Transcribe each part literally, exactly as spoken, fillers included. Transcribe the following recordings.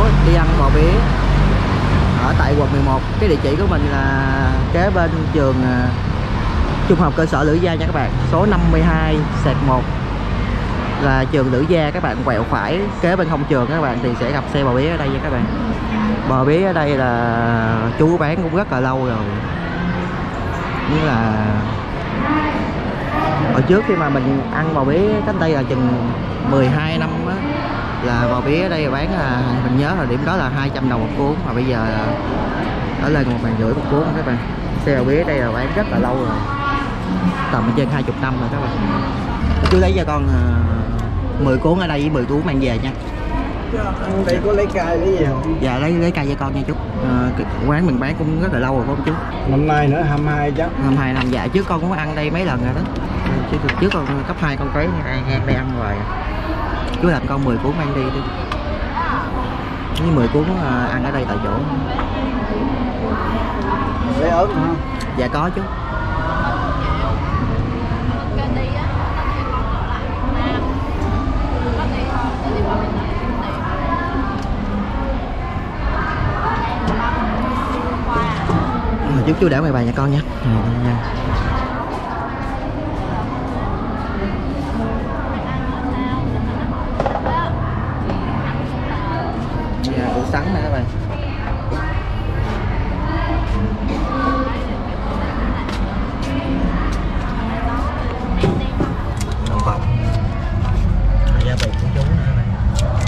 đi ăn bò bía ở tại quận mười một. Cái địa chỉ của mình là kế bên trường uh, Trung học cơ sở Lữ Gia nha các bạn. Số năm mươi hai xẹt một là trường Lữ Gia, các bạn quẹo phải kế bên hông trường các bạn thì sẽ gặp xe bò bía ở đây nha các bạn. Bò bía ở đây là chú bán cũng rất là lâu rồi. Như là hồi trước khi mà mình ăn bò bía cách đây là chừng mười hai năm á, là bò bía ở đây bán là mình nhớ là điểm đó là hai trăm đồng một cuốn, mà bây giờ ở lên một ngàn rưỡi một cuốn các bạn. Xe bò bía ở đây là bán rất là lâu rồi, tầm trên hai mươi năm rồi các bạn. Chú lấy cho con uh, mười cuốn ở đây với mười cuốn mang về nha. Đây có lấy cay lấy gì không? Dạ lấy lấy cay cho con nha chú. À, quán mình bán cũng rất là lâu rồi phải không chú? Năm nay nữa hai mươi hai chứ. hai mươi hai năm. Dạ trước con cũng ăn đây mấy lần rồi đó. Trước, trước con cấp hai con cái ăn đây ăn hoài. Chú làm con mười cuốn mang đi đi. Với mười cuốn uh, ăn ở đây tại chỗ. Lấy ớt không? Dạ có chú. Chú chú để ngoài bài nhà con nha. Ừ, nha. Dạ, củ sắn nè các bạn. Đậu phộng. Gia vị của chú nè các bạn.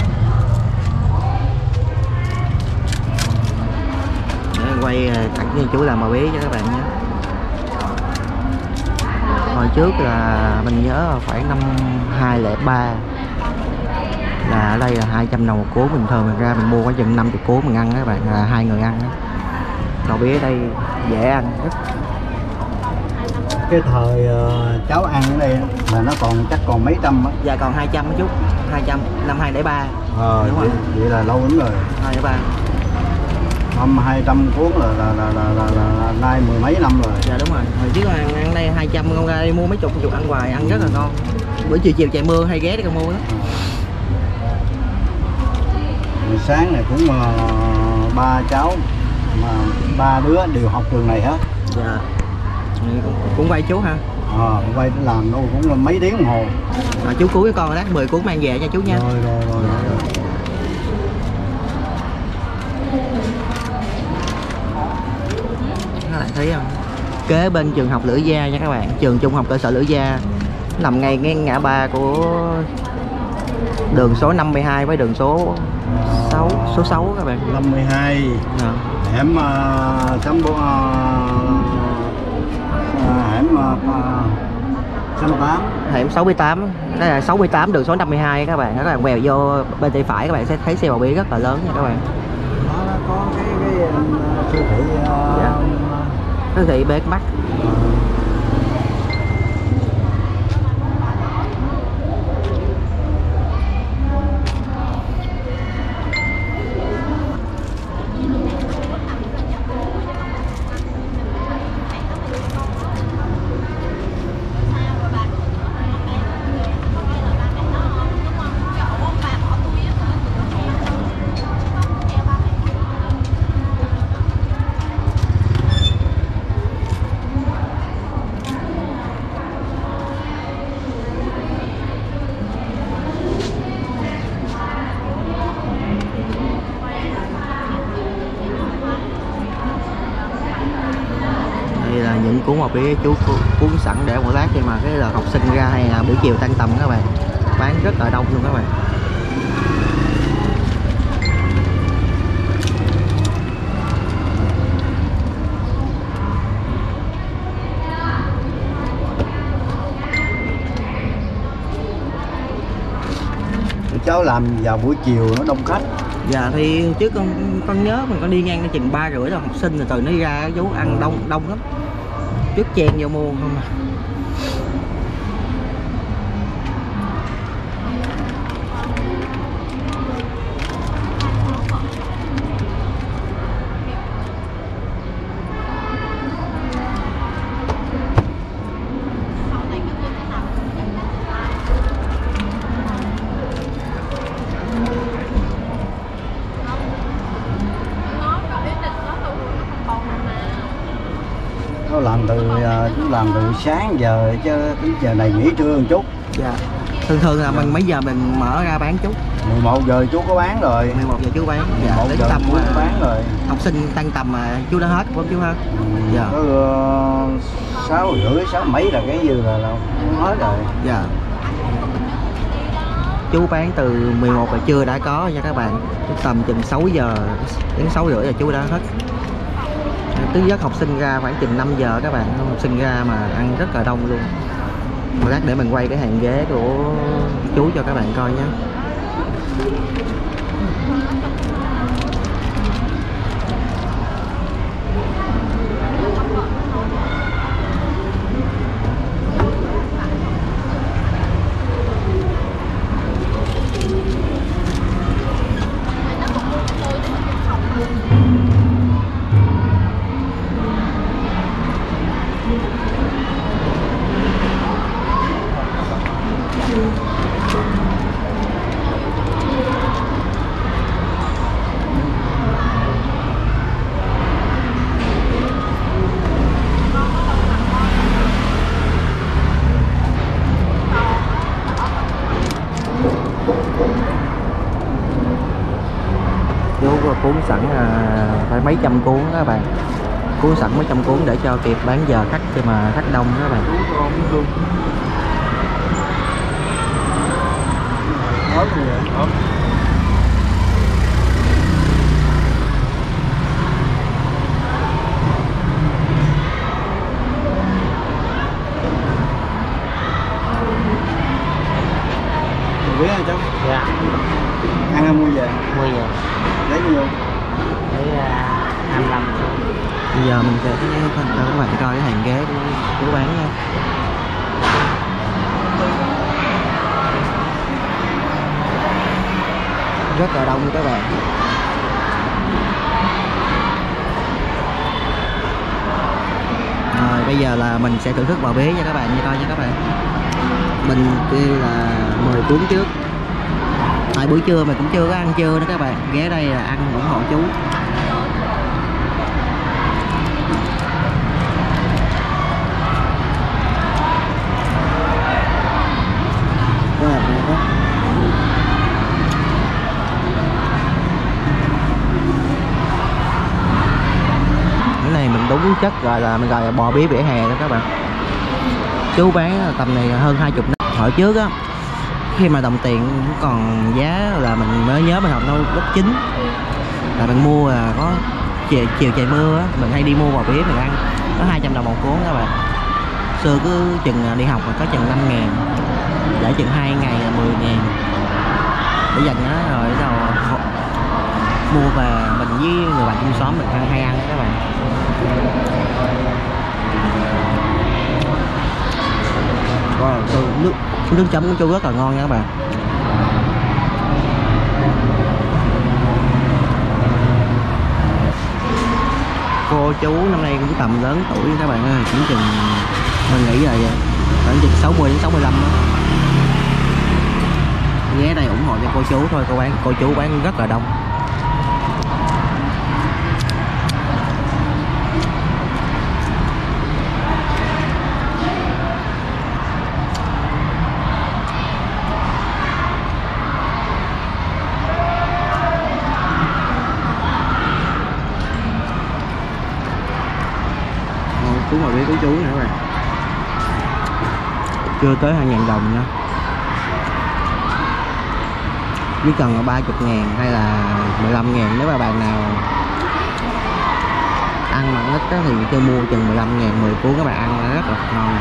Quay tặng cho chú làm bò bía cho các bạn nhé. Hồi trước là mình nhớ khoảng năm hai không không ba là ở đây là hai trăm đồng một cuốn, bình thường mình ra mình mua có chừng năm mươi cuốn mình ăn các bạn, là hai người ăn đó. Bò bía ở đây dễ ăn rất. Cái thời uh, cháu ăn ở đây là nó còn chắc còn mấy trăm á. Dạ còn hai trăm á chút, hai trăm năm hai không không ba. Ờ đúng vậy, vậy là lâu lắm rồi. hai không không ba. Năm hai trăm cuốn là là, là, là, là, là, là nay mười mấy năm rồi. Dạ đúng rồi. Hồi trước ăn ăn đây hai trăm, con ra đây mua mấy chục chục ăn hoài, ăn rất là ngon. Bữa chiều chiều trời mưa hay ghé để con mua đó. À. Sáng này cũng uh, ba cháu mà ba đứa đều học trường này hết. Dạ. Cũng, cũng quay chú ha. Ờ, à, quay làm đâu cũng là mấy tiếng đồng hồ. À, chú cứu với con đó, mười cuốn mang về nha chú nha. Rồi rồi rồi. rồi. Các bạn thấy không? Kế bên trường học Lữ Gia nha các bạn, trường Trung học cơ sở Lữ Gia nằm ngay ngay ngã ba của đường số năm mươi hai với đường số sáu, số sáu các bạn. năm mươi hai. À. Hẻm uh, chấm uh, hẻm uh, sáu mươi tám. Hẻm sáu mươi tám. Đây là sáu mươi tám đường số năm mươi hai các bạn. Các bạn quẹo vô bên tay phải các bạn sẽ thấy xe bò bía rất là lớn nha các bạn. Nó có cái cái uh, siêu thị uh, dạ. Siêu thị bê ét Max. Những cuốn bò bía chú cuốn sẵn để một lát khi mà cái là học sinh ra hay là buổi chiều tan tầm các bạn, bán rất là đông luôn các bạn. Cháu làm vào buổi chiều nó đông khách. Dạ thì trước con con nhớ mình có đi ngang cái chừng ba rưỡi là học sinh rồi từ nó ra chú ăn đông đông lắm, trước chen vô mua không à. làm từ chú làm từ sáng giờ chứ đến giờ này nghỉ trưa một chút. Dạ. Thường thường là mình mấy giờ mình mở ra bán chú? mười một giờ chú có bán rồi. mười một giờ chú bán. Dạ. mười một Đến giờ tầm chú có bán rồi. Học sinh tăng tầm mà chú đã hết của chú hết. Ừ, dạ. Có uh, sáu rưỡi sáu mấy là cái dư là, là hết rồi. Dạ. Chú bán từ mười một giờ trưa đã có nha các bạn. Tầm chừng sáu giờ đến sáu rưỡi là chú đã hết. Thứ nhất học sinh ra khoảng chừng năm giờ các bạn, học sinh ra mà ăn rất là đông luôn. Một lát để mình quay cái hàng ghế của chú cho các bạn coi nhé. Chú cuốn sẵn à, phải mấy trăm cuốn đó các bạn, cuốn sẵn mấy trăm cuốn để cho kịp bán giờ khách khi mà khách đông đó các bạn. Quý hả cháu? Dạ. Ăn không mua về? Mua về. Lấy nhiêu? Lấy uh, hai mươi lăm. Bây giờ mình sẽ cho các bạn coi cái hàng ghế của chú bán nha. Rất là đông các bạn. Rồi bây giờ là mình sẽ thưởng thức bò bế cho các bạn coi nha các bạn. Mình kêu là mười cuốn trước. Tại buổi trưa mình cũng chưa có ăn trưa nữa các bạn. Ghé đây là ăn ủng hộ chú. Cái này mình đúng chất gọi là mình gọi là bò bía vỉa hè đó các bạn. Chú bán tầm này hơn hai chục năm. Hồi trước á, khi mà đồng tiền còn giá là mình mới nhớ mình học đâu lớp chín là mình mua là có chiều, chiều trời mưa á, mình hay đi mua bò bía mình ăn, có hai trăm đồng một cuốn các bạn. Xưa cứ chừng đi học mà có chừng năm ngàn, để chừng hai ngày là mười ngàn để dành đó, rồi đầu mua về mình với người bạn chung xóm mình hay, hay ăn các bạn. Wow, nước nước chấm của chú rất là ngon nha các bạn. Cô chú năm nay cũng tầm lớn tuổi các bạn ơi, cũng chừng mình nghĩ là khoảng chừng sáu mươi đến sáu mươi lăm đó. Ghé đây ủng hộ cho cô chú thôi, cô bán cô chú bán rất là đông. Cuốn bò bía của chú nữa các bạn, chưa tới hai ngàn đồng nha. Chỉ cần là ba mươi ngàn hay là mười lăm ngàn, nếu mà bạn nào ăn mà ít thì tôi mua chừng mười lăm ngàn mười cuốn các bạn ăn rất là ngon.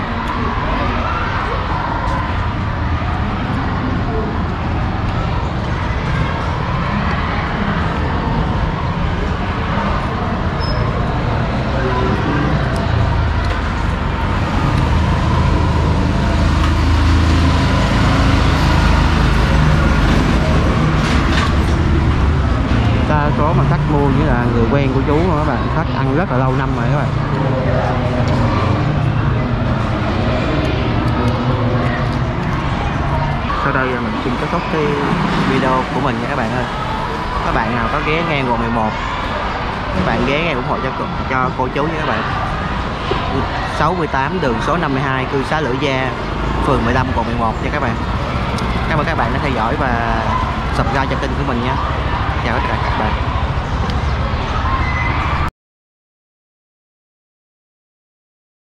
Số mà khách mua như là người quen của chú mà các bạn, khách ăn rất là lâu năm rồi các bạn. Sau đây là mình xin kết thúc cái video của mình nha các bạn ơi. Các bạn nào có ghé ngang quận mười một, các bạn ghé ngang ủng hộ cho cho cô chú nha các bạn. sáu mươi tám đường số năm mươi hai cư xá Lữ Gia, phường mười lăm, quận mười một nha các bạn. Cảm ơn các bạn đã theo dõi và subscribe cho kênh của mình nha. Chào tất cả các bạn.